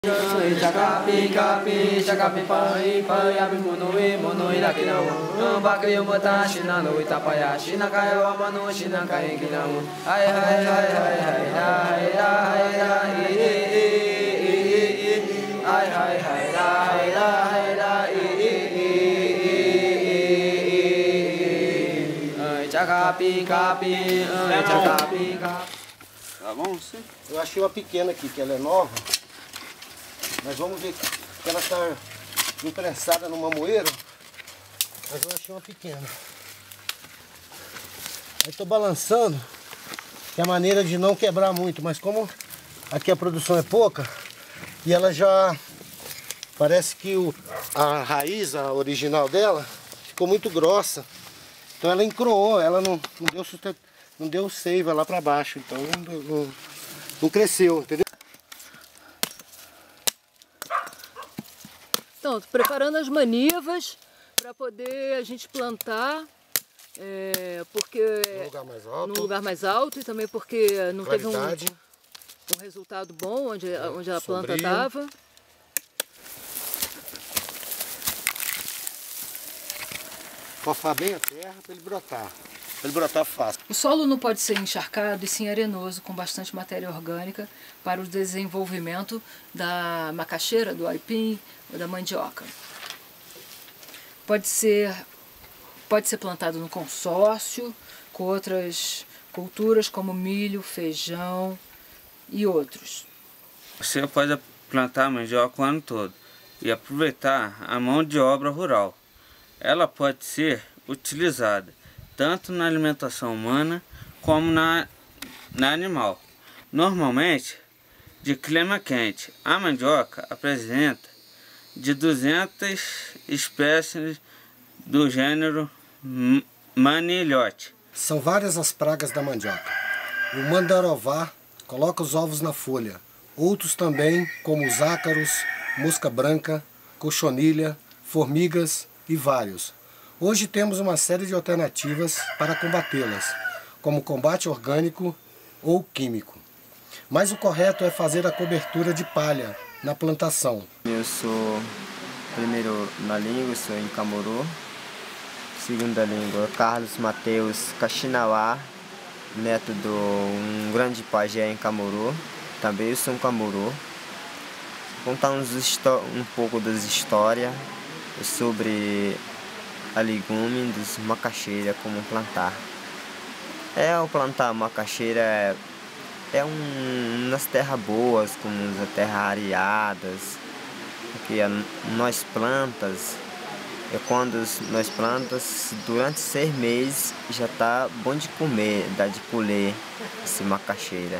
Chakapi, kapi, chakapi, pai, pai, abi, monoi, daquilão. Bacaio, mota, chinano, itapaiá, chinacaiu, amano, chinacai, guilão. Ai, ai, ai, ai, ai, ai, ai, ai, ai, ai, ai, ai, ai, chakapi, kapi, chakapi, kapi. Tá bom, sim? Eu achei uma pequena aqui, que ela é nova. Mas vamos ver que ela está imprensada no mamoeiro. Mas eu achei uma pequena. Aí estou balançando, que é a maneira de não quebrar muito. Mas como aqui a produção é pouca, e ela já... Parece que a raiz, a original dela, ficou muito grossa. Então ela encroou, ela não deu sustento, não deu seiva lá para baixo. Então não cresceu, entendeu? Então, tô preparando as manivas para poder a gente plantar, porque num lugar mais alto e também porque não teve um resultado bom onde a planta estava. Fofar bem a terra para ele brotar. Para ele brotar fácil. O solo não pode ser encharcado e sim arenoso, com bastante matéria orgânica para o desenvolvimento da macaxeira, do aipim ou da mandioca. Pode ser plantado no consórcio, com outras culturas como milho, feijão e outros. Você pode plantar mandioca o ano todo e aproveitar a mão de obra rural. Ela pode ser utilizada tanto na alimentação humana como na animal. Normalmente, de clima quente, a mandioca apresenta de 200 espécies do gênero manilhote. São várias as pragas da mandioca. O mandarová coloca os ovos na folha. Outros também, como os ácaros, mosca branca, cochonilha, formigas e vários. Hoje temos uma série de alternativas para combatê-las, como combate orgânico ou químico. Mas o correto é fazer a cobertura de palha na plantação. Eu sou, primeiro na língua, sou em Camuru. Segunda língua, Carlos Mateus Caxinauá, neto de um grande pajé em Camuru. Também eu sou em Camuru. Contar um pouco das histórias sobre a legume dos macaxeira, como plantar. O plantar macaxeira nas terras boas, como nas terras areadas, porque nós plantas, quando nós plantas, durante 6 meses já está bom de comer, dá de colher esse macaxeira.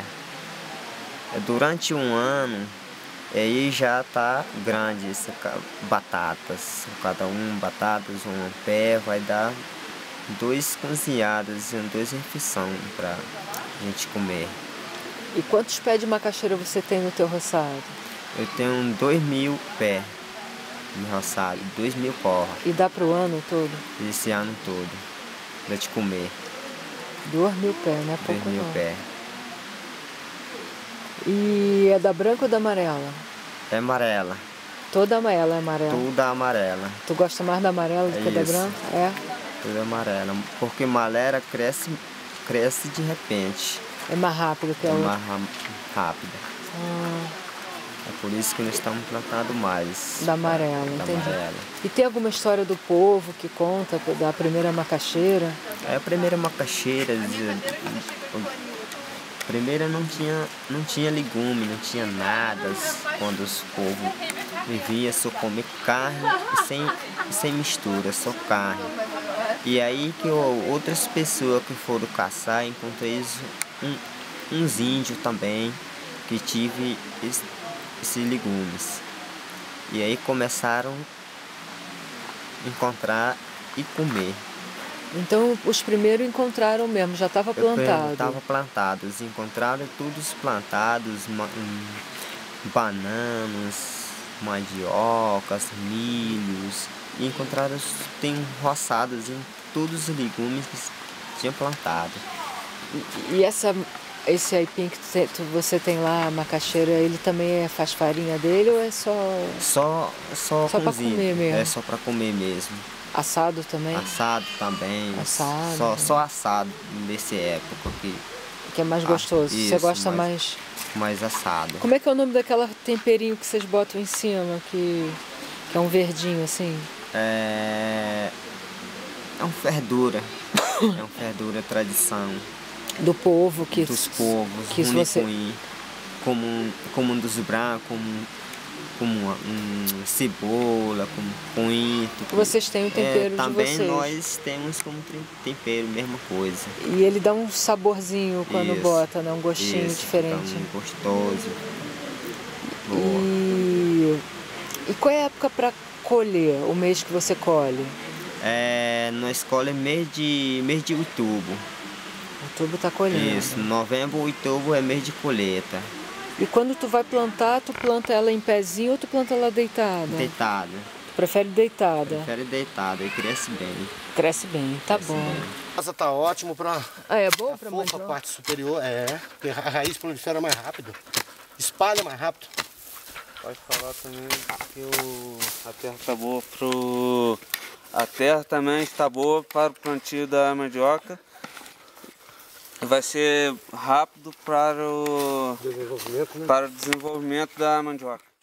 Durante um ano, aí já está grande essa batatas, cada batatas, um pé, vai dar 2 cozinhadas e 2 refeições para a gente comer. E quantos pés de macaxeira você tem no teu roçado? Eu tenho 2.000 pés no roçado, 2.000 porra. E dá para o ano todo? Esse ano todo, para te comer. 2.000 pés, não é pouco 2.000 pés. E é da branca ou da amarela? É amarela. Toda amarela é amarela? Toda amarela. Tu gosta mais da amarela do que da branca? É? Toda amarela. Porque amarela cresce de repente. É mais rápido que a outra? É mais rápida. É por isso que nós estamos plantando mais. Da amarela, entendi. Amarela. E tem alguma história do povo que conta da primeira macaxeira? A primeira macaxeira... Primeiro não tinha legume, não tinha nada, quando os povos viviam só comer carne sem mistura, só carne. E aí que outras pessoas que foram caçar, encontrei uns índios também que tive esses legumes. E aí começaram a encontrar e comer. Então os primeiros encontraram mesmo, já estava plantado? Estava plantado, eles encontraram todos plantados, bananas, mandiocas, milhos, e encontraram, tem roçados em todos os legumes que tinham plantado. E essa Esse aipim que você tem lá, a macaxeira, ele também faz farinha dele ou é só Só pra cozido. comer mesmo? É só para comer mesmo. assado também? Assado também. Assado. Só assado nessa época Que é mais gostoso. Você isso, gosta mais... mais assado. Como é que é o nome daquela temperinho que vocês botam em cima, que é um verdinho assim? É um verdura. É um verdura tradição Do povo que... dos povos, que Runicuim, como dos brancos, como cebola, como coentro. Vocês têm o tempero também de vocês. nós temos como tempero, mesma coisa. E ele dá um saborzinho quando Isso, bota, né? Um gostinho diferente. Dá um gostoso. Boa. E qual é a época para colher, o mês que você colhe? Nós colhe mês de outubro. Outubro tá colhendo. Isso, novembro, outubro é mês de colheita. E quando tu vai plantar, tu planta ela em pezinho ou tu planta ela deitada? Deitada. Tu prefere deitada? Prefere deitada e cresce bem. Cresce bem, tá Cresce bom. bem. A casa tá ótimo para É bom pra fofa, a mandioca? parte superior, porque a raiz prolifera mais rápido, espalha mais rápido. Pode falar também que a terra está boa pro... A terra também está boa para o plantio da mandioca. Vai ser rápido para o Desenvolvimento, né? desenvolvimento da mandioca.